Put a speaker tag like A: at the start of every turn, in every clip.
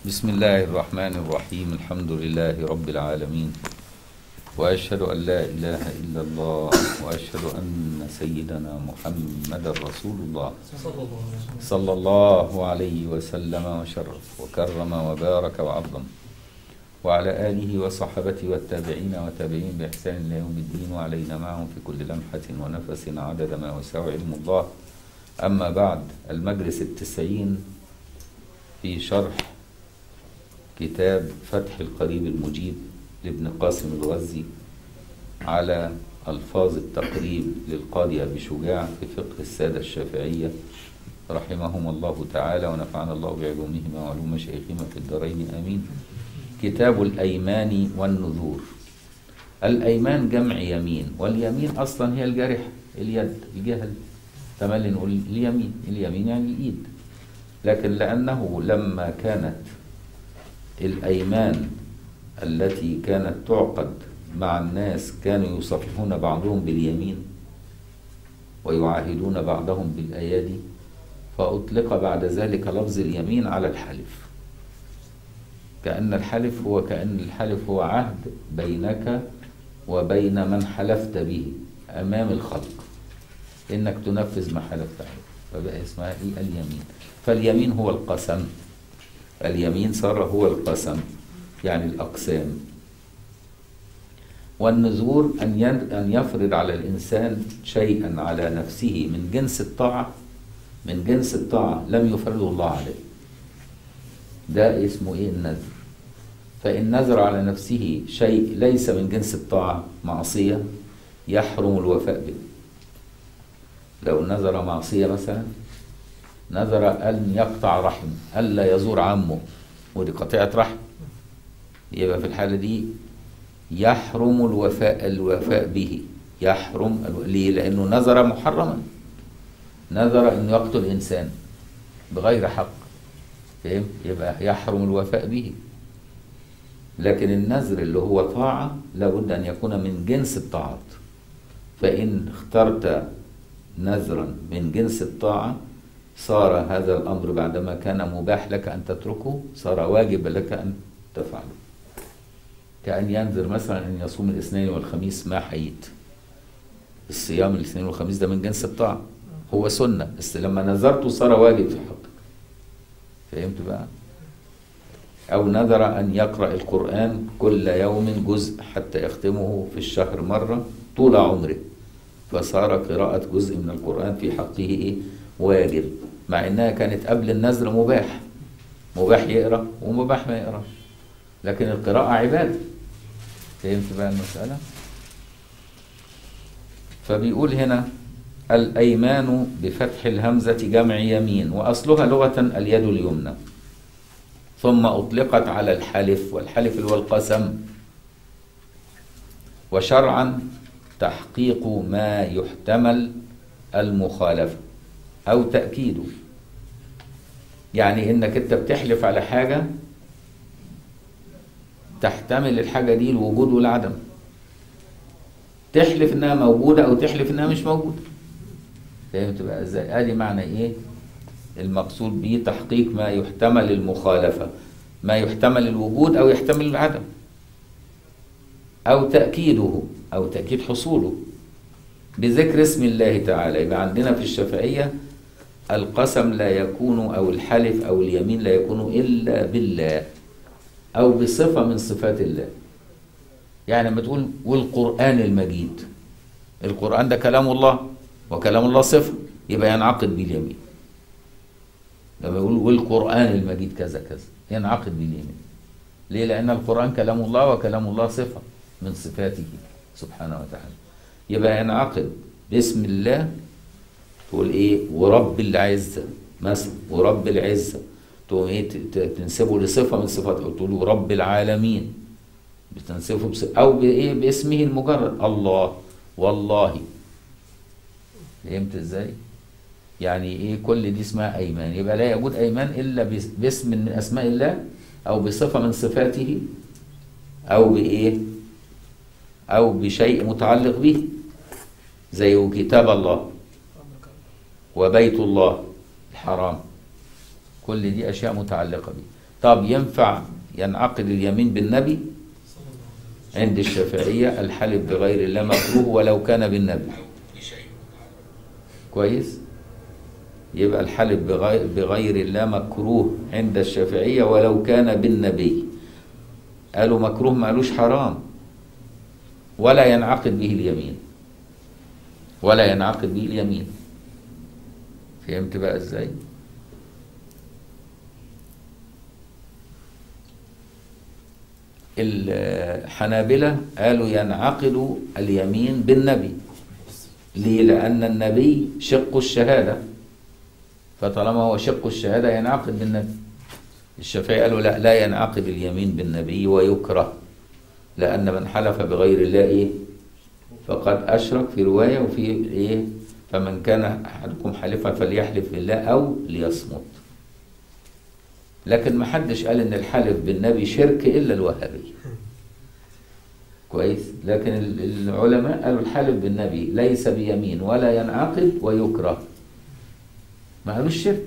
A: بسم الله الرحمن الرحيم. الحمد لله رب العالمين، وأشهد أن لا إله إلا الله، وأشهد أن سيدنا محمد رسول الله صلى الله عليه وسلم وشرف وكرم وبارك وعظم، وعلى آله وصحبته والتابعين وتابعين بإحسان إلى يوم الدين، وعلينا معهم في كل لمحة ونفس عدد ما وسع علم الله. أما بعد، المجلس 90 في شرح كتاب فتح القريب المجيب لابن قاسم الغزي على ألفاظ التقريب للقاضي أبي شجاع في فقه السادة الشافعية رحمهم الله تعالى، ونفعنا الله بعلومهما وعلوم مشايخهما في الدارين آمين. كتاب الأيمان والنذور. الأيمان جمع يمين، واليمين أصلا هي الجارحة، اليد، الجهل، تملي نقول اليمين، اليمين يعني الإيد، لكن لأنه لما كانت الأيمان التي كانت تعقد مع الناس كانوا يصفحون بعضهم باليمين ويعاهدون بعضهم بالأيادي، فأطلق بعد ذلك لفظ اليمين على الحلف، كأن الحلف هو عهد بينك وبين من حلفت به أمام الخلق إنك تنفذ ما حلفت عليه، فبقى اسمها إيه؟ اليمين. فاليمين هو القسم، اليمين صار هو القسم يعني الأقسام. والنذور أن يفرض على الإنسان شيئا على نفسه من جنس الطاعة، من جنس الطاعة لم يفرضه الله عليه، ده اسمه إيه؟ النذر. فإن نذر على نفسه شيء ليس من جنس الطاعة، معصية، يحرم الوفاء به. لو نذر معصية مثلا، نذر أن يقطع رحم، ألا يزور عمه، ودي قطيعة رحم، يبقى في الحالة دي يحرم الوفاء به، يحرم ليه؟ لأنه نذر محرما، نذر أن يقتل إنسان بغير حق، فهم؟ يبقى يحرم الوفاء به. لكن النذر اللي هو طاعة لابد أن يكون من جنس الطاعات، فإن اخترت نذرا من جنس الطاعة صار هذا الأمر بعدما كان مباح لك أن تتركه صار واجب لك أن تفعله. كأن ينذر مثلا أن يصوم الاثنين والخميس ما حييت، الصيام الاثنين والخميس ده من جنس الطاعة، هو سنة، بس لما نذرته صار واجب في حقك، فهمت بقى؟ أو نذر أن يقرأ القرآن كل يوم جزء حتى يختمه في الشهر مرة طول عمره، فصار قراءة جزء من القرآن في حقه إيه؟ واجب، مع إنها كانت قبل النذر مباح، مباح يقرأ ومباح ما يقرأش، لكن القراءة عبادة، فهمت بقى المسألة؟ فبيقول هنا الأيمان بفتح الهمزة جمع يمين، وأصلها لغة اليد اليمنى، ثم أطلقت على الحلف، والحلف اللي هو القسم، وشرعا تحقيق ما يحتمل المخالفة أو تأكيده، يعني إنك أنت بتحلف على حاجة تحتمل الحاجة دي الوجود والعدم، تحلف إنها موجودة أو تحلف إنها مش موجودة، فهمت بقى إزاي؟ آدي معنى إيه المقصود به تحقيق ما يحتمل المخالفة، ما يحتمل الوجود أو يحتمل العدم، أو تأكيده أو تأكيد حصوله بذكر اسم الله تعالى. يبقى عندنا في الشافعية القسم لا يكون أو الحلف أو اليمين لا يكون إلا بالله أو بصفة من صفات الله. يعني لما تقول والقرآن المجيد، القرآن ده كلام الله، وكلام الله صفة، يبقى ينعقد باليمين. لما يقول والقرآن المجيد كذا كذا ينعقد باليمين. ليه؟ لأن القرآن كلام الله، وكلام الله صفة من صفاته سبحانه وتعالى، يبقى ينعقد باسم الله. تقول ايه؟ ورب العزة مثلا، ورب العزة، تقول ايه؟ تنسبه لصفة من صفاته، تقول رب العالمين، بتنسبه او بايه؟ باسمه المجرد، الله، والله، فهمت ازاي؟ يعني ايه؟ كل دي اسمها ايمان. يبقى لا يوجد ايمان الا باسم من اسماء الله، او بصفة من صفاته، او بايه؟ او بشيء متعلق به، زي كتاب الله وبيت الله الحرام، كل دي أشياء متعلقة به. طب ينفع ينعقد اليمين بالنبي؟ عند الشافعية الحلف بغير الله مكروه ولو كان بالنبي. كويس؟ يبقى الحلف بغير الله مكروه عند الشافعية ولو كان بالنبي. قالوا مكروه، ما قالوش حرام. ولا ينعقد به اليمين، ولا ينعقد به اليمين. فهمت بقى ازاي؟ الحنابلة قالوا ينعقد اليمين بالنبي. ليه؟ لأن النبي شق الشهادة، فطالما هو شق الشهادة ينعقد بالنبي. الشافعي قالوا لا، لا ينعقد اليمين بالنبي ويكره، لأن من حلف بغير الله إيه؟ فقد أشرك، في رواية وفي إيه؟ فمن كان أحدكم حلفا فليحلف بالله أو ليصمت. لكن ما حدش قال إن الحلف بالنبي شرك إلا الوهابي. كويس؟ لكن العلماء قالوا الحلف بالنبي ليس بيمين ولا ينعقد ويكره. ما قالوش شرك.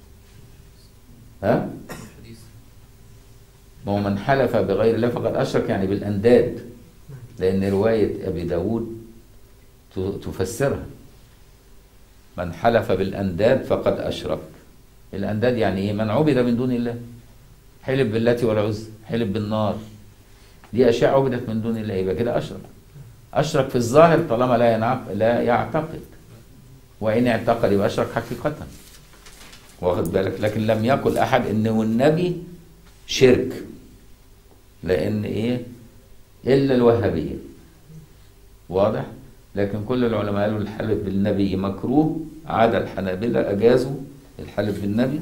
A: ها؟ ما هو من حلف بغير الله فقد أشرك يعني بالأنداد، لأن رواية أبي داود تفسرها. من حلف بالأنداد فقد أشرك. الأنداد يعني إيه؟ من عبد من دون الله. حلف باللات والعزى، حلف بالنار، دي أشياء عبدت من دون الله، يبقى كده أشرك. أشرك في الظاهر طالما لا يعتقد، وإن اعتقد يبقى أشرك حقيقة. واخد بالك؟ لكن لم يقل أحد إنه النبي شرك، لأن إيه؟ إلا الوهابية. واضح؟ لكن كل العلماء قالوا الحلف بالنبي مكروه، عدا الحنابلة أجازوا الحلف بالنبي.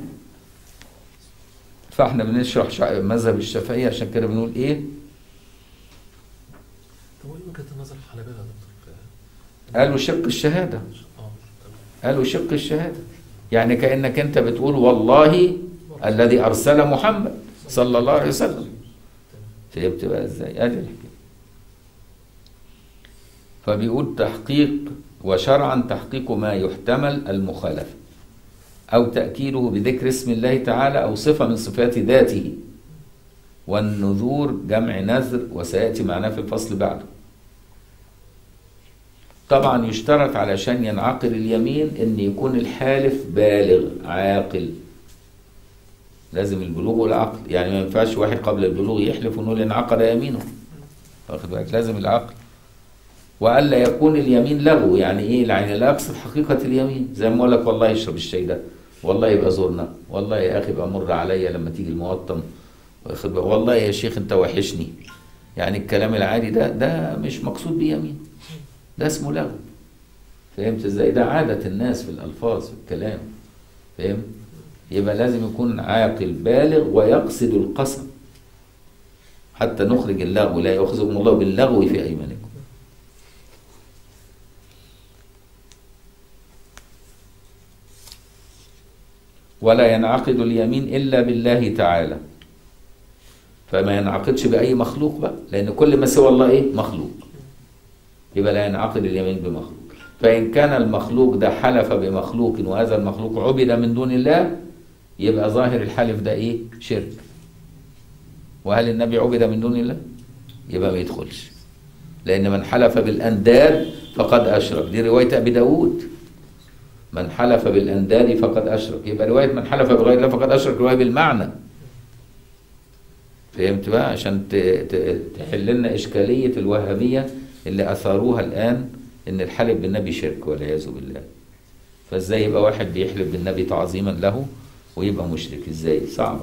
A: فاحنا بنشرح مذهب الشافعية، عشان كده بنقول إيه؟
B: طب وإيه وجهة النظر الحنابلة يا دكتور؟
A: قالوا شق الشهادة. قالوا شق الشهادة، يعني كأنك أنت بتقول والله الذي أرسل محمد صلى الله عليه وسلم. فهمت بقى إزاي؟ أدي الحكاية. فبيقول تحقيق وشرعا تحقيق ما يحتمل المخالفة أو تأكيده بذكر اسم الله تعالى أو صفة من صفات ذاته. والنذور جمع نذر، وسيأتي معناه في الفصل بعده. طبعا يشترط علشان ينعقد اليمين ان يكون الحالف بالغ عاقل. لازم البلوغ والعقل، يعني ما ينفعش واحد قبل البلوغ يحلف ونقول انعقد يمينه. واخد بالك؟ لازم العقل. والا يكون اليمين لغو، يعني ايه؟ يعني لا يقصد حقيقه اليمين، زي ما اقول لك والله اشرب الشاي ده، والله يبقى زورنا، والله يا اخي يبقى مر عليا لما تيجي الموطن، والله يا شيخ انت وحشني. يعني الكلام العادي ده مش مقصود بيه يمين، ده اسمه لغو. فهمت ازاي؟ ده عادة الناس في الألفاظ في الكلام. فهمت؟ يبقى لازم يكون عاقل بالغ ويقصد القسم حتى نخرج اللغو. لا يؤاخذكم الله باللغو في أيمانكم. ولا ينعقد اليمين إلا بالله تعالى، فما ينعقدش بأي مخلوق بقى، لأن كل ما سوى الله إيه؟ مخلوق. يبقى لا ينعقد اليمين بمخلوق. فإن كان المخلوق ده حلف بمخلوق وهذا المخلوق عبد من دون الله، يبقى ظاهر الحلف ده إيه؟ شرك. وهل النبي عبد من دون الله؟ يبقى ما يدخلش، لأن من حلف بالأنداد فقد أشرك. دي رواية أبي داود، من حلف بالأنداد فقد أشرك. يبقى رواية من حلف بغير الله فقد أشرك رواية بالمعنى. فهمت بقى؟ عشان تحل لنا إشكالية الوهابية اللي أثاروها الآن، إن الحلف بالنبي شرك والعياذ بالله. فإزاي يبقى واحد بيحلف بالنبي تعظيما له ويبقى مشرك؟ إزاي؟ صعب.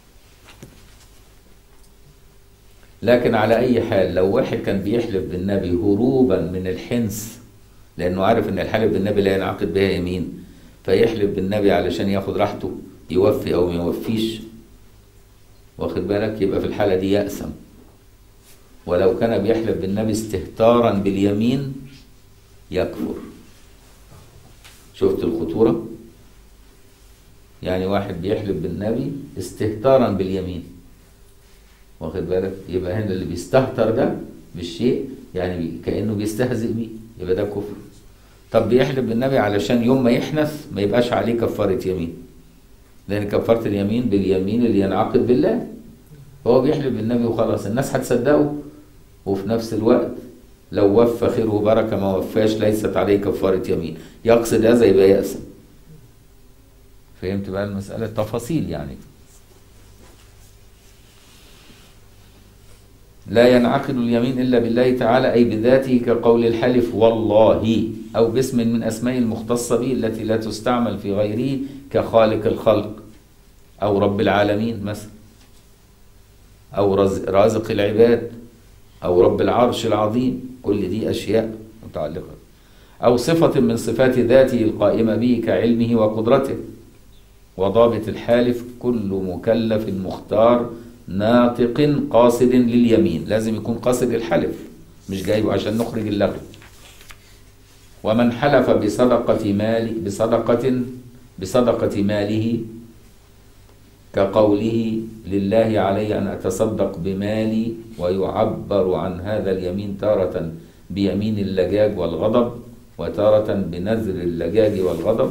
A: لكن على أي حال لو واحد كان بيحلف بالنبي هروبا من الحنس، لأنه عارف إن الحلف بالنبي لا ينعقد بها يمين، فيحلف بالنبي علشان ياخد راحته، يوفي أو ما يوفيش، واخد بالك؟ يبقى في الحالة دي يأثم. ولو كان بيحلف بالنبي استهتارا باليمين يكفر. شفت الخطورة؟ يعني واحد بيحلف بالنبي استهتارا باليمين، واخد بالك؟ يبقى هنا اللي بيستهتر ده بالشيء يعني كأنه بيستهزئ بيه، يبقى ده كفر. طب بيحلف بالنبي علشان يوم ما يحنث ما يبقاش عليه كفارة يمين، لأن كفارة اليمين باليمين اللي ينعقد بالله. هو بيحلف بالنبي وخلاص، الناس هتصدقه، وفي نفس الوقت لو وفى خير وبركة، ما وفاش ليست عليه كفارة يمين. يقصد هذا يبقى يأسم. فهمت بقى المسألة؟ تفاصيل يعني. لا ينعقد اليمين إلا بالله تعالى أي بذاته، كقول الحلف والله، أو باسم من أسماء المختصة به التي لا تستعمل في غيره، كخالق الخلق أو رب العالمين مثلا، أو رازق العباد، أو رب العرش العظيم. كل دي أشياء متعلقة. أو صفة من صفات ذاته القائمة به كعلمه وقدرته. وضابط الحالف كل مكلف مختار ناطق قاصد لليمين. لازم يكون قاصد الحلف، مش جايبه عشان نخرج اللغو. ومن حلف بصدقة ماله كقوله لله علي أن أتصدق بمالي، ويعبر عن هذا اليمين تارة بيمين اللجاج والغضب، وتارة بنذر اللجاج والغضب.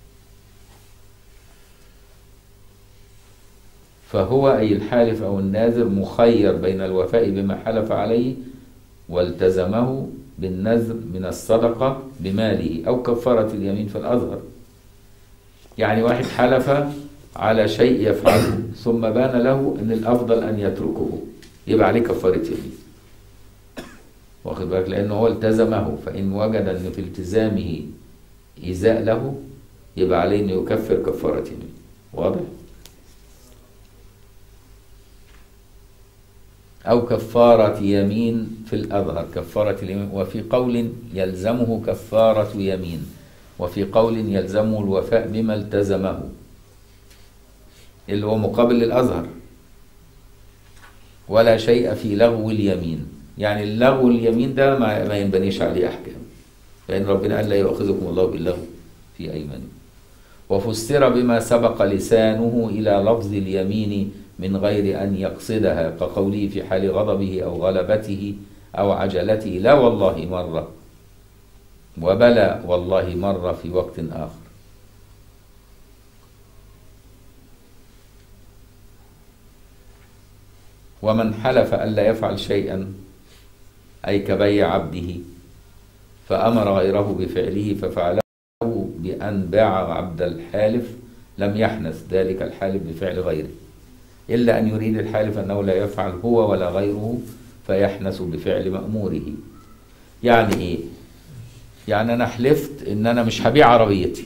A: فهو أي الحالف أو الناذر مخير بين الوفاء بما حلف عليه والتزمه بالنذر من الصدقة بماله أو كفارة اليمين في الأظهر. يعني واحد حلف على شيء يفعله ثم بان له أن الأفضل أن يتركه، يبقى عليه كفارة يمين. واخد بالك؟ لأنه هو التزمه، فإن وجد أن في التزامه إيذاء له يبقى عليه أن يكفر كفارة يمين. واضح؟ أو كفارة يمين في الأظهر، كفارة اليمين. وفي قول يلزمه كفارة يمين، وفي قول يلزمه الوفاء بما التزمه، اللي هو مقابل للأظهر. ولا شيء في لغو اليمين، يعني اللغو اليمين ده ما ينبنيش عليه أحكام، لأن ربنا قال لا يؤاخذكم الله باللغو في أيمانكم. وفسر بما سبق لسانه إلى لفظ اليمين من غير أن يقصدها، كقوله في حال غضبه أو غلبته أو عجلته لا والله مرة، وبلى والله مرة في وقت آخر. ومن حلف ألا يفعل شيئا أي كبيع عبده فأمر غيره بفعله ففعله بأن باع عبد الحالف لم يحنث ذلك الحالف بفعل غيره، إلا أن يريد الحالف أنه لا يفعل هو ولا غيره فيحنث بفعل مأموره. يعني إيه؟ يعني أنا حلفت إن أنا مش هبيع عربيتي،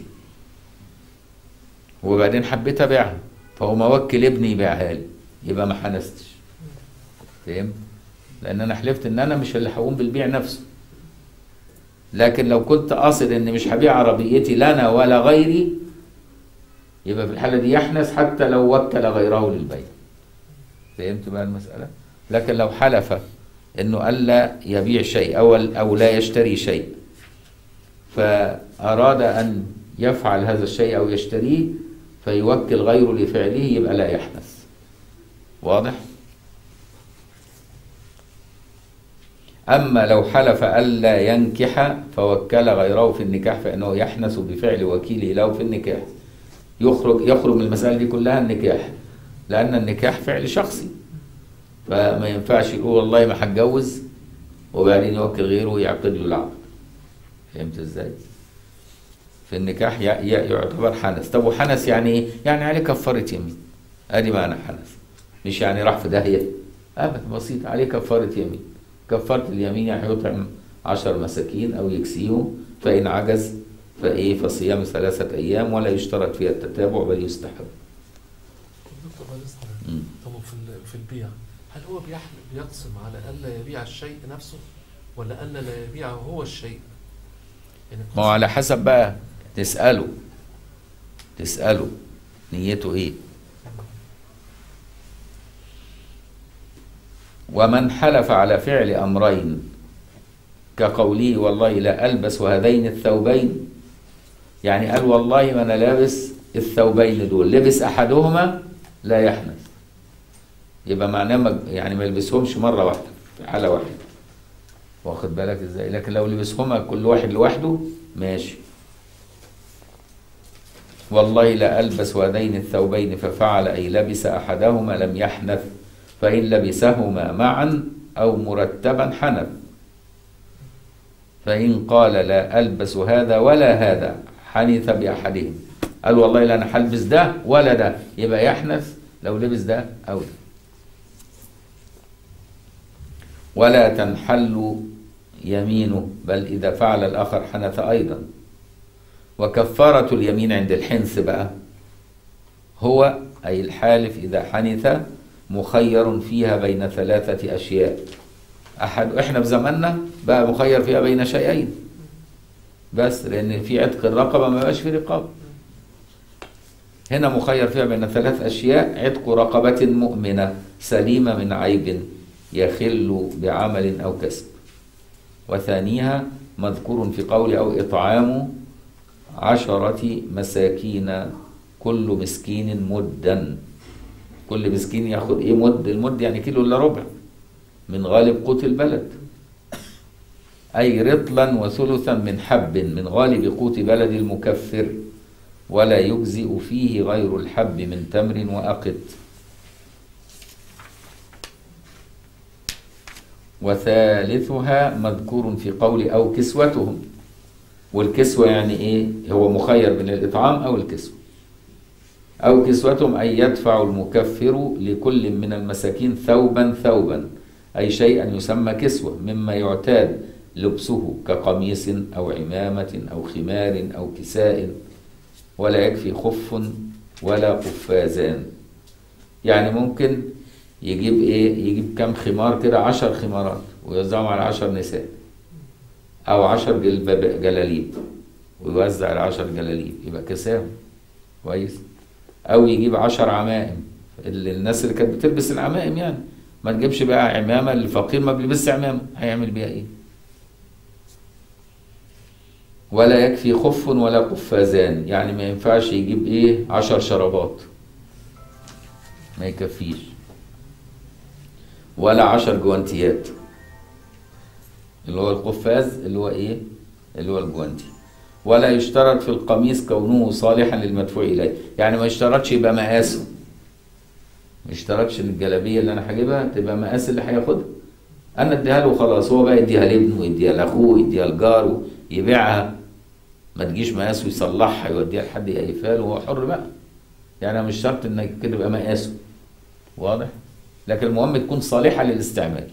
A: وبعدين حبيت أبيعها، فهو موكل ابني يبيعها لي، يبقى ما حنثتش. فهمت؟ لأن أنا حلفت إن أنا مش اللي هقوم بالبيع نفسه. لكن لو كنت قاصد إن مش هبيع عربيتي لنا ولا غيري، يبقى في الحالة دي يحنث حتى لو وكل غيره للبيع. فهمت بقى المسألة؟ لكن لو حلف إنه ألا يبيع شيء أو لا يشتري شيء، فأراد أن يفعل هذا الشيء أو يشتريه فيوكل غيره لفعله، يبقى لا يحنث. واضح؟ أما لو حلف ألا ينكح فوكل غيره في النكاح فإنه يحنث بفعل وكيله له في النكاح. يخرج من المسألة دي كلها النكاح، لأن النكاح فعل شخصي، فما ينفعش يقول والله ما هتجوز وبعدين يوكل غيره ويعقد له العقد. فهمت ازاي؟ في النكاح يعتبر حنث. طب وحنث يعني ايه؟ يعني عليه كفارة يمين. ادي معنى حنث، مش يعني راح في داهية، ابدا، بسيط، عليه كفارة يمين. كفارة اليمين يعني يطعم 10 مساكين او يكسيهم، فإن عجز فصيام 3 أيام، ولا يشترط فيها التتابع بل يستحب.
B: دكتور بعد إذنك، طب في البيع هل هو بيقسم على ألا يبيع الشيء نفسه ولا ألا لا يبيعه هو الشيء؟ يعني
A: ما هو على حسب بقى، تسأله نيته ايه. ومن حلف على فعل أمرين كقوله والله لا ألبس هذين الثوبين، يعني قال والله ما أنا لابس الثوبين دول، لبس أحدهما لا يحنث، يبقى معناه يعني ما يلبسهمش مرة واحدة في حالة واحدة. واخد بالك ازاي؟ لكن لو لبسهما كل واحد لوحده ماشي. والله لا ألبس هذين الثوبين ففعل أي لبس أحدهما لم يحنث، فإن لبسهما معا أو مرتبا حنث. فإن قال لا ألبس هذا ولا هذا حنث بأحدهم، قال والله لا أنا هلبس ده ولا ده، يبقى يحنث لو لبس ده أو ده. ولا تنحل يمينه، بل إذا فعل الآخر حنث أيضا. وكفارة اليمين عند الحنث بقى هو أي الحالف إذا حنث مخير فيها بين ثلاثة أشياء. إحنا في زماننا بقى مخير فيها بين شيئين بس، لأن في عتق الرقبة ما بقاش في رقاب. هنا مخير فيها بين ثلاث أشياء: عتق رقبة مؤمنة سليمة من عيب يخل بعمل أو كسب، وثانيها مذكور في قول أو إطعام 10 مساكين كل مسكين مدا. كل مسكين ياخد ايه مد؟ المد يعني كيلو الا ربع من غالب قوت البلد، اي رطلا وثلثا من حب من غالب قوت بلد المكفر، ولا يجزئ فيه غير الحب من تمر وأقط. وثالثها مذكور في قول أو كسوتهم، والكسوة يعني ايه؟ هو مخير بين الإطعام أو الكسوة. أو كسوتهم أي يدفع المكفر لكل من المساكين ثوبا، أي شيئا يسمى كسوة مما يعتاد لبسه كقميص أو عمامة أو خمار أو كساء، ولا يكفي خف ولا قفازان. يعني ممكن يجيب ايه؟ يجيب كم خمار كده، 10 خمارات ويوزعهم على 10 نساء، أو 10 جلاليب ويوزع على 10 جلاليب، يبقى كساهم كويس. أو يجيب 10 عمائم، الناس اللي كانت بتلبس العمائم يعني، ما تجيبش بقى عمامة، الفقير ما بيلبسش عمامة هيعمل بيها ايه؟ ولا يكفي خف ولا قفازان، يعني ما ينفعش يجيب ايه 10 شرابات، ما يكفيش، ولا 10 جوانتيات، اللي هو القفاز اللي هو ايه؟ اللي هو الجوانتي. ولا يشترط في القميص كونه صالحا للمدفوع اليه، يعني ما يشترطش يبقى مقاسه، ما يشترطش ان الجلابيه اللي انا هجيبها تبقى مقاس اللي هياخدها، انا اديها له وخلاص، هو بقى يديها لابنه ويديها لاخوه ويديها لجاره يبيعها، ما تجيش مقاسه يصلحها يوديها لحد يقيفها له، هو حر بقى. يعني مش شرط انك كده يبقى مقاسه، واضح؟ لكن المهم تكون صالحه للاستعمال.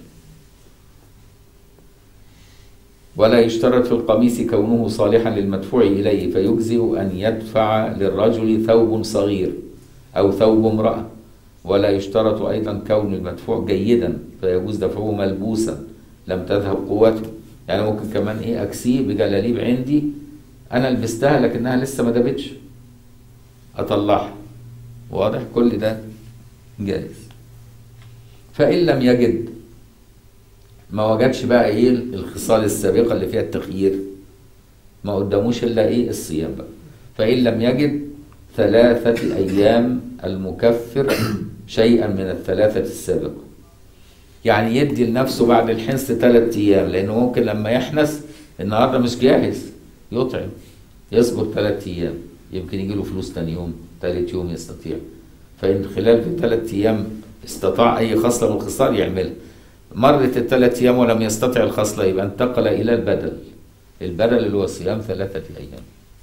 A: ولا يشترط في القميص كونه صالحا للمدفوع إليه، فيجزئ أن يدفع للرجل ثوب صغير أو ثوب امرأة. ولا يشترط أيضا كون المدفوع جيدا، فيجوز دفعه ملبوسا لم تذهب قوته. يعني ممكن كمان ايه أكسيه بجلاليب عندي أنا لبستها لكنها لسه ما دابتش، أطلعها، واضح؟ كل ده جائز. فإن لم يجد، ما وجدش بقى ايه الخصال السابقة اللي فيها التخيير، ما قداموش الا ايه الصيام بقى. فإن لم يجد 3 أيام المكفر شيئا من ال3 السابقة، يعني يدي لنفسه بعد الحنث 3 أيام، لأنه ممكن لما يحنث النهارده مش جاهز يطعم، يصبر 3 أيام، يمكن يجي له فلوس تاني يوم، 3 يوم يستطيع. فإن خلال في 3 أيام استطاع أي خصلة من الخصال يعملها، مرت ال3 أيام ولم يستطع الخصلة، يبقى انتقل إلى البدل اللي هو صيام 3 أيام.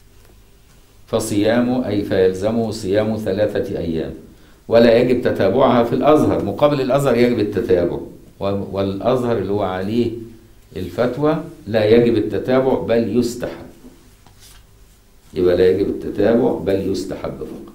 A: فصيامه أي فيلزمه صيام 3 أيام، ولا يجب تتابعها في الأزهر. مقابل الأزهر يجب التتابع، والأزهر اللي هو عليه الفتوى لا يجب التتابع بل يستحب، يبقى لا يجب التتابع بل يستحب فقط.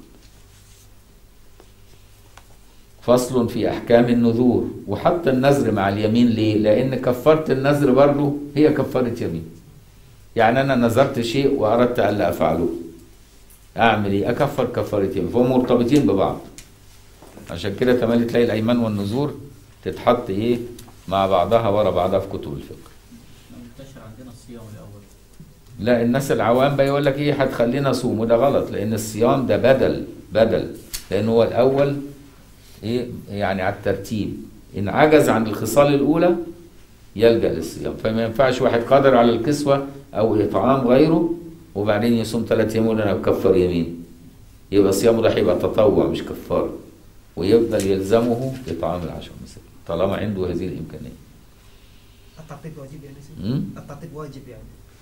A: فصل في أحكام النذور. وحط النذر مع اليمين ليه؟ لأن كفارة النذر برضه هي كفارة يمين. يعني أنا نذرت شيء وأردت ألا أفعله، أعمل إيه؟ أكفر كفارة يمين، فهم مرتبطين ببعض. عشان كده تملي تلاقي الأيمان والنذور تتحط إيه؟ مع بعضها ورا بعضها في كتب الفقه.
C: منتشر عندنا الصيام الأول.
A: لا، الناس العوام بقى يقول لك إيه هتخلينا صوم، وده غلط، لأن الصيام ده بدل، لأن هو الأول إيه يعني على الترتيب. إن عجز عن الخصال الأولى يلجأ للصيام، فما ينفعش واحد قادر على الكسوة أو إطعام غيره وبعدين يصوم 3 أيام ويقول أنا بكفر يمين، يبقى صيامه ده هيبقى تطوع مش كفارة، ويفضل يلزمه إطعام ال10 مساكين طالما عنده هذه الإمكانية.
D: الترتيب واجب يعني سيدي؟ الترتيب واجب يعني.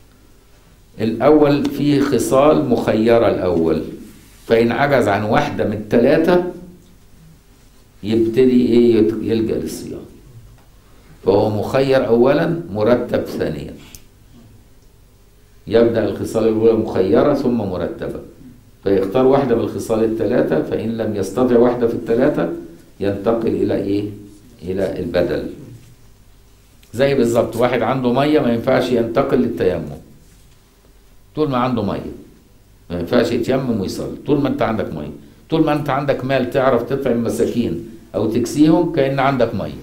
A: الأول فيه خصال مخيرة الأول، فإن عجز عن واحدة من الثلاثة يبتدي إيه يلجأ للصيام، فهو مخير أولا مرتب ثانيا. يبدأ الخصال الأولى مخيرة ثم مرتبة، فيختار واحدة من الخصال الثلاثة، فإن لم يستطع واحدة في الثلاثة ينتقل إلى إيه؟ إلى البدل. زي بالظبط واحد عنده مية ما ينفعش ينتقل للتيمم، طول ما عنده مية ما ينفعش يتيمم ويصلي. طول ما أنت عندك مية، طول ما أنت عندك مال تعرف تطعم مساكين أو تكسيهم كأن عندك مية.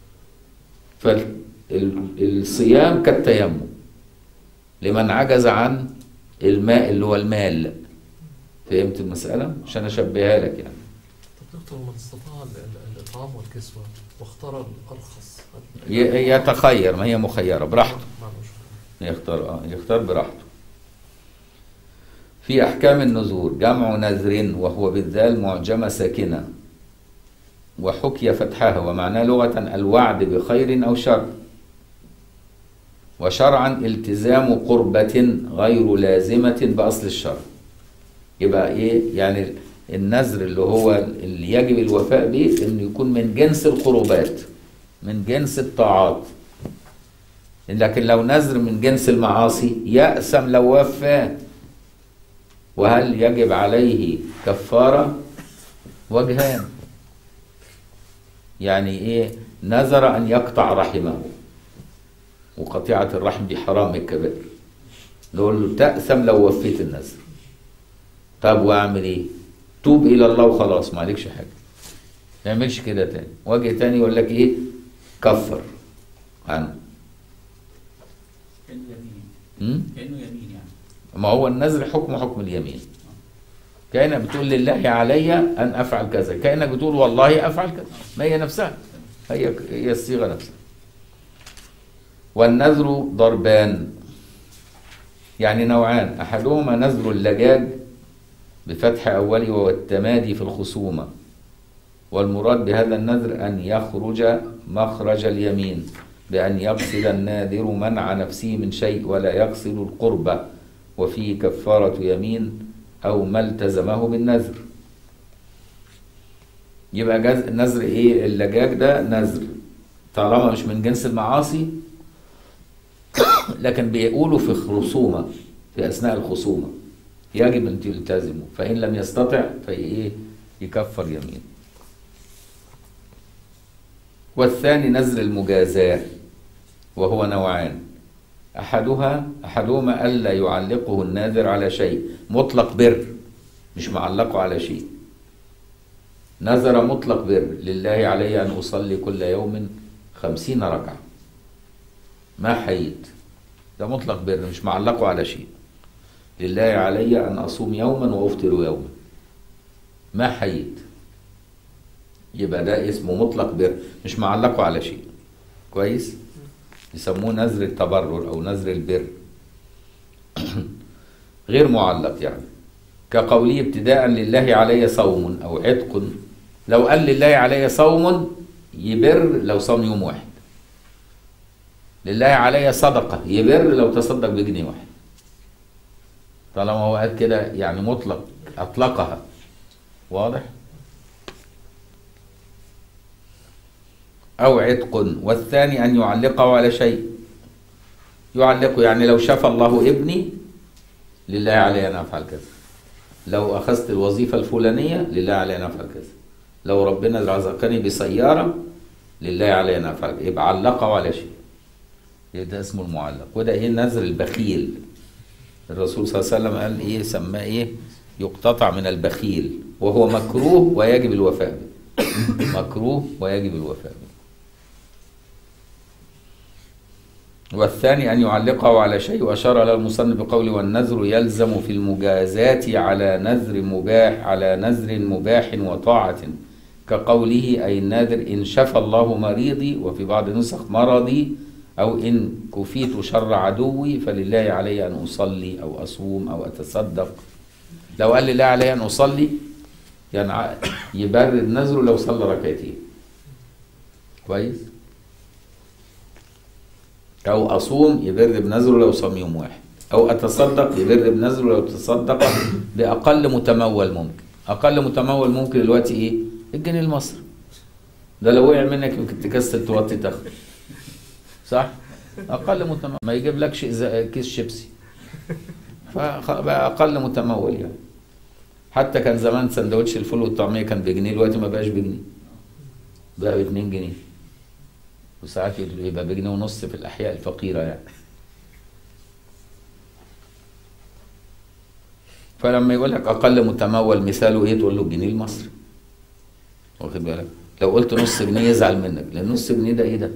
A: فالصيام كالتيمم لمن عجز عن الماء اللي هو المال. فهمت المسألة؟ عشان أشبهها لك يعني.
B: طب دكتور، من استطاع الإطعام والكسوة واختار الأرخص
A: يتخير، ما هي مخيرة براحته، يختار براحته. في أحكام النذور جمع نذر وهو بالذال معجمة ساكنة وحكي فتحها، ومعناه لغة الوعد بخير أو شر، وشرعا التزام قربة غير لازمة بأصل الشرع. يبقى إيه يعني النذر اللي هو اللي يجب الوفاء به إنه يكون من جنس القربات، من جنس الطاعات. لكن لو نذر من جنس المعاصي يأثم لو وفاه. وهل يجب عليه كفارة؟ وجهان. يعني ايه؟ نذر ان يقطع رحمه، وقطيعة الرحم دي حرام من الكبائر، نقول له تأثم لو وفيت النذر. طب واعمل ايه؟ توب الى الله وخلاص، ما عليكش حاجة، ما يعملش كده تاني. وجه تاني يقول لك ايه؟ كفر عنه.
C: كأنه يمين. كأنه يمين يعني.
A: ما هو النذر حكم اليمين. كأنك بتقول لله علي أن أفعل كذا، كأنك بتقول والله أفعل كذا، ما هي نفسها، هي الصيغة نفسها. والنذر ضربان، يعني نوعان، أحدهما نذر اللجاج بفتح أوله وهو التمادي في الخصومة، والمراد بهذا النذر أن يخرج مخرج اليمين بأن يقصد الناذر منع نفسه من شيء ولا يقصد القربة، وفيه كفارة يمين أو ما التزمه بالنذر. يبقى نذر إيه؟ اللجاج ده نذر طالما مش من جنس المعاصي، لكن بيقولوا في خصومة، في أثناء الخصومة يجب أن تلتزموا، فإن لم يستطع فإيه؟ يكفر يمين. والثاني نذر المجازاة وهو نوعان، أحدهما ألا يعلقه الناذر على شيء، مطلق بر مش معلقه على شيء. نذر مطلق بر، لله علي أن أصلي كل يوم 50 ركعة ما حييت، ده مطلق بر مش معلقه على شيء. لله علي أن أصوم يوما وأفطر يوما ما حييت، يبقى ده اسمه مطلق بر مش معلقه على شيء. كويس؟ يسموه نذر التبرر أو نذر البر غير معلق، يعني كقوله ابتداء لله علي صوم أو عتق. لو قال لله علي صوم يبر لو صام يوم واحد، لله علي صدقة يبر لو تصدق بجنيه واحد، طالما هو قال كده يعني مطلق، أطلقها. واضح؟ أو عتق. والثاني أن يعلقه على شيء، يعلقه يعني لو شفى الله ابني لله علي أن أفعل كذا، لو أخذت الوظيفة الفلانية لله علي أن أفعل كذا، لو ربنا رزقني بسيارة لله علي أن أفعل كذا، يبقى علقه على شيء، ده اسمه المعلق. وده إيه؟ نذر البخيل. الرسول صلى الله عليه وسلم قال إيه؟ سماه إيه؟ يقتطع من البخيل، وهو مكروه ويجب الوفاء به. مكروه ويجب الوفاء به. والثاني أن يعلقه على شيء، وأشار له المصنف بقوله والنذر يلزم في المجازاة على نذر مباح وطاعة، كقوله أي الناذر إن شفى الله مريضي، وفي بعض النسخ مرضي، أو إن كفيت شر عدوي فلله علي أن أصلي أو أصوم أو أتصدق. لو قال لي لا علي أن أصلي يعني يبرد نذره لو صلى ركعتين. كويس؟ أو أصوم يبر بنذره لو صام يوم واحد، أو أتصدق يبر بنذره لو تصدق بأقل متمول ممكن. أقل متمول ممكن دلوقتي إيه؟ الجنيه المصري. ده لو وقع منك يمكن تكسل توطي تاخد. صح؟ أقل متمول ما يجيب لكش كيس شيبسي. فبقى أقل متمول يعني. حتى كان زمان سندوتش الفول والطعمية كان بجنيه، دلوقتي ما بقاش بجنيه. بقى ب2 جنيه. وساعات يبقى بجنيه ونص في الأحياء الفقيرة يعني. فلما يقول لك أقل متمول مثاله إيه؟ تقول له الجنيه المصري. واخد بالك؟ لو قلت نص جنيه يزعل منك، لأن نص جنيه ده إيه ده؟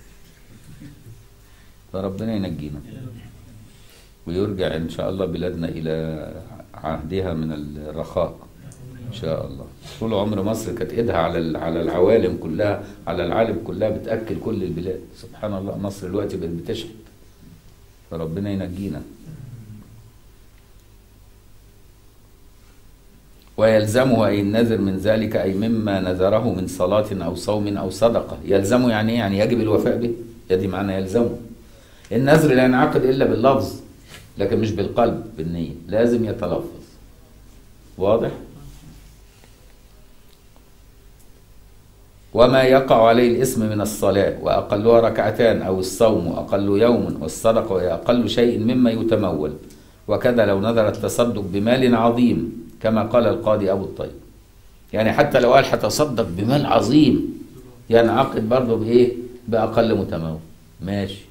A: فربنا ينجينا. ويرجع إن شاء الله بلادنا إلى عهدها من الرخاء إن شاء الله. طول عمر مصر كانت إيدها على العوالم كلها، على العالم كلها، بتأكل كل البلاد. سبحان الله مصر دلوقتي بقت بتشحت. فربنا ينجينا. ويلزمه أي النذر من ذلك أي مما نذره من صلاة أو صوم أو صدقة. يلزمه يعني إيه؟ يعني يجب الوفاء به. يدي معنى يلزمه. النذر لا ينعقد إلا باللفظ لكن مش بالقلب بالنية، لازم يتلفظ. واضح؟ وما يقع عليه الاسم من الصلاة وأقلها ركعتان أو الصوم أقل يوم والصدقة وهي أقل شيء مما يتمول. وكذا لو نذر التصدق بمال عظيم كما قال القاضي أبو الطيب. يعني حتى لو قال هتصدق بمال عظيم ينعقد برضه بإيه؟ بأقل متمول. ماشي.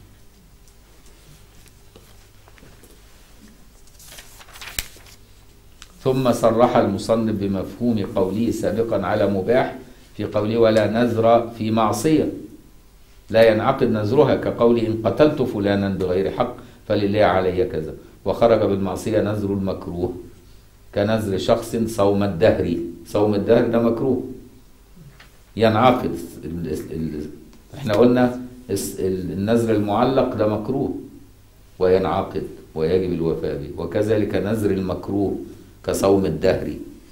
A: ثم صرح المصنف بمفهوم قوله سابقا على مباح في قوله ولا نذر في معصية لا ينعقد نذرها، كقول إن قتلت فلانا بغير حق فلله علي كذا. وخرج بالمعصية نذر المكروه كنذر شخص صوم الدهر. صوم الدهر ده مكروه ينعقد. احنا قلنا النذر المعلق ده مكروه وينعقد ويجب الوفاء به. وكذلك نذر المكروه كصوم الدهر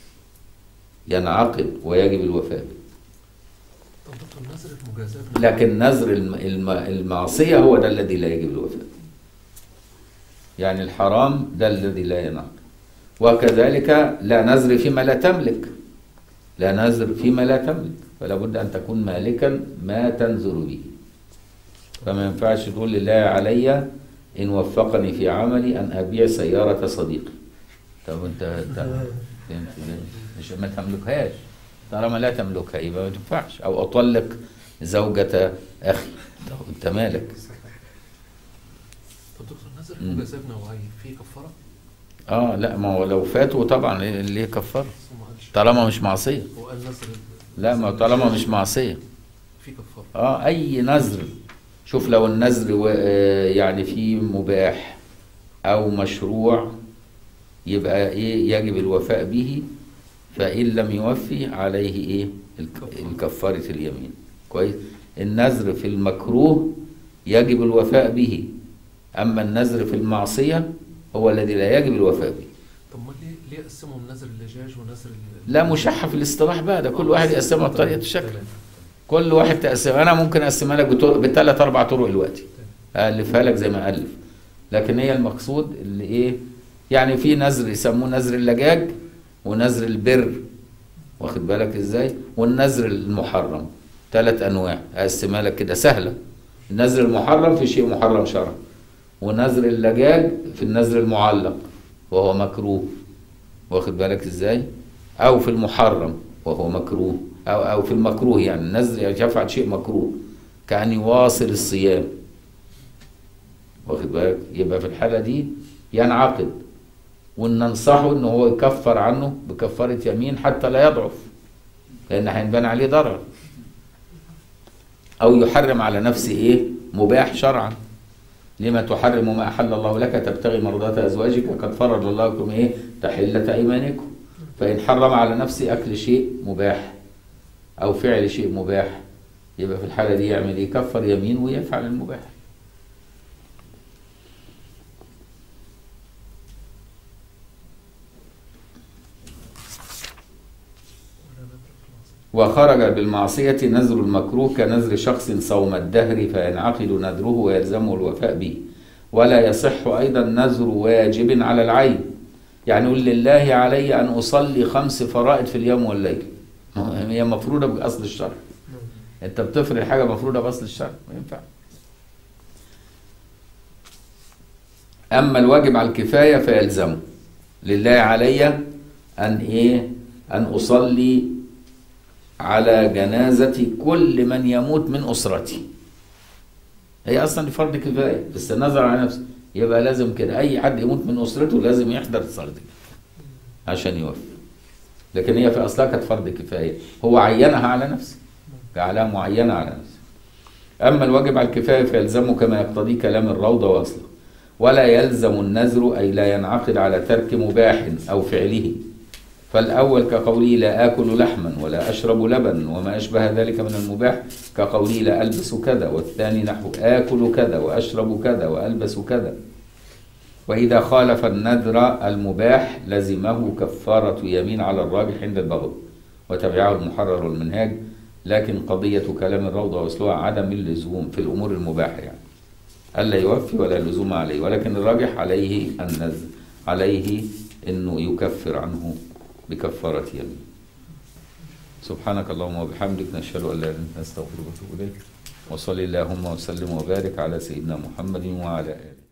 A: ينعقد ويجب الوفاء به.
B: طب دكتور نذر المجازات،
A: لكن نذر المعصية هو ده الذي لا يجب الوفاء. يعني الحرام ده الذي لا ينعقد. وكذلك لا نذر فيما لا تملك. لا نذر فيما لا تملك، فلا بد أن تكون مالكا ما تنذر به. فما ينفعش تقول لله علي إن وفقني في عملي أن أبيع سيارة صديقي. طب أنت مش ما تملكهاش. طالما لا تملكها يبقى ما تنفعش. أو أطلق زوجة أخي. طب أنت مالك.
B: طب دكتور نذر المجازات نوعين، في كفارة؟
A: لا ما هو لو فاتوا طبعا ليه كفاره طالما مش معصيه.
B: هو قال نذر
A: لا ما طالما مش معصيه
B: في كفارة.
A: اي نذر. شوف لو النذر يعني فيه مباح او مشروع يبقى ايه يجب الوفاء به. فان لم يوفي عليه ايه الكفاره اليمين. كويس. النذر في المكروه يجب الوفاء به. اما النذر في المعصيه هو الذي لا يجب الوفاء به.
B: طب ما ليه قسمهم نذر اللجاج ونذر
A: لا مشحة في الاصطلاح بقى. ده كل واحد يقسمها بطريقة الشكل. كل واحد تقسمها. أنا ممكن أقسمها لك بثلاث أربع طرق دلوقتي. ألفها لك زي ما ألف. لكن هي المقصود اللي إيه يعني في نذر يسموه نذر اللجاج ونذر البر. واخد بالك إزاي؟ والنذر المحرم. 3 أنواع أقسمها لك كده سهلة. النذر المحرم في شيء محرم شرعا. ونذر اللجاج في النذر المعلق وهو مكروه. واخد بالك ازاي؟ او في المحرم وهو مكروه او في المكروه. يعني النذر يفعل شيء مكروه كأن يواصل الصيام. واخد بالك؟ يبقى في الحالة دي ينعقد وننصحه ان هو يكفر عنه بكفارة يمين حتى لا يضعف، لان هينبني عليه ضرر. او يحرم على نفسه ايه مباح شرعا. لما تحرم ما أحل الله لك تبتغي مرضات أزواجك قد فرض الله لكم إيه تحلة أيمانكم. فإن حرم على نفسه أكل شيء مباح أو فعل شيء مباح يبقى في الحالة دي يعمل إيه؟ يكفر يمين ويفعل المباح. وخرج بالمعصية نذر المكروه كنذر شخص صوم الدهر فينعقد نذره ويلزمه الوفاء به. ولا يصح أيضا نذر واجب على العين، يعني يقول لله علي أن أصلي 5 فرائض في اليوم والليل، هي مفروضة بأصل الشرع. أنت بتفرض حاجة مفروضة بأصل الشرع، ما ينفع. أما الواجب على الكفاية فيلزمه. لله علي أن أصلي على جنازة كل من يموت من أسرتي. هي أصلا فرض كفاية بس نظر على نفسه، يبقى لازم كده أي حد يموت من أسرته لازم يحضر الصلاة عشان يوفي. لكن هي في أصلها كانت فرض كفاية، هو عينها على نفسه، جعلها معينة على نفسه. أما الواجب على الكفاية فيلزمه كما يقتضي كلام الروضة وأصله. ولا يلزم النذر أي لا ينعقد على ترك مباح أو فعله. فالأول كقوله لا آكل لحما ولا أشرب لبن وما أشبه ذلك من المباح كقوله لا ألبس كذا، والثاني نحو آكل كذا وأشرب كذا وألبس كذا. وإذا خالف النذر المباح لزمه كفارة يمين على الراجح عند البغوي وتبعه المحرر والمنهاج. لكن قضية كلام الروضة وأصلها عدم اللزوم في الأمور المباحة، يعني ألا يوفي ولا لزوم عليه، ولكن الراجح عليه النذر، عليه أنه يكفر عنه بكفارة يمين. سبحانك اللهم وبحمدك، نشهد أن لا إله إلا أنت، نستغفرك ونتوب إليك. وصلي اللهم وسلم وبارك على سيدنا محمد وعلى آله.